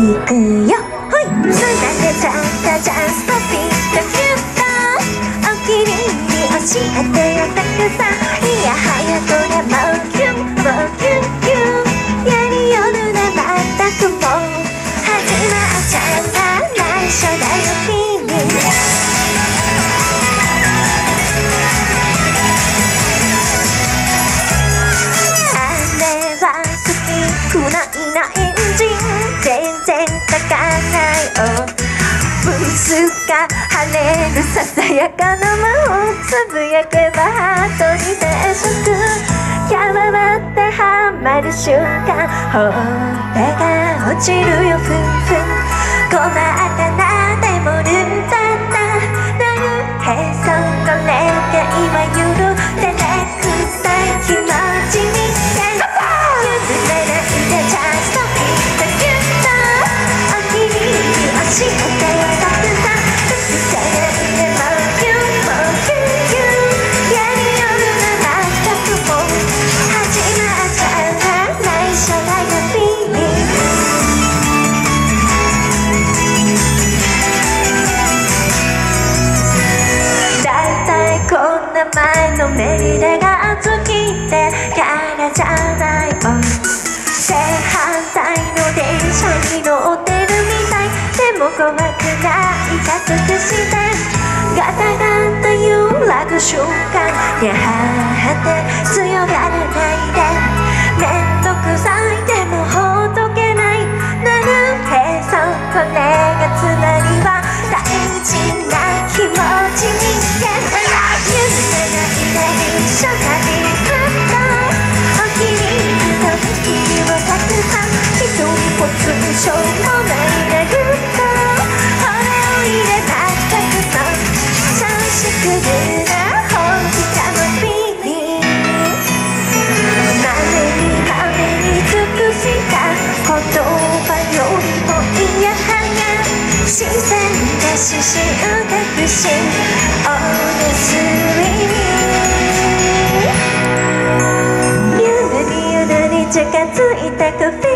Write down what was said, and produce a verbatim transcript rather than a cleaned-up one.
いくよほいつなげちゃったチャンスとピッとキュッとお気に入り教えてよたくさんいやはやこれもうキュンもうキュンキュンやりよるなまったくもう始まっちゃった内緒だよ君姉は好きくないなエンジン全然炊かないおブスが晴れるささやかな魔法つぶやけばハートに接触やばまってハマる瞬間ほっぺが落ちるよふんふん困ったなでもルンザッタなるへそこれが今許せなくさい気持ちに譲れないでチャンスとピッとキュッとお気に入り教えてよたくさん許せないでもうキュンもうキュンキュンやりよるな全くもう始まっちゃうから内緒だよビビだいたいこんな前のめり出が好きでからじゃないもん正反対の電車に乗ってるみたいでも怖くない加速してガタガタ揺らぐ瞬間にゃーって強がらないでめんどくさいでもほっとけないなるへそこれがつまりは大事な気持ちにして許せないで一緒だにずっとお気に入りの時をたくさん一人ぽつしょうもないでぐっとこれを入れたくさん調子くるな本気かのビリまめにまめに尽くした言葉よりも嫌はが自然で獅子歌くしおやすみにゆるりゆるり近づいたコフィ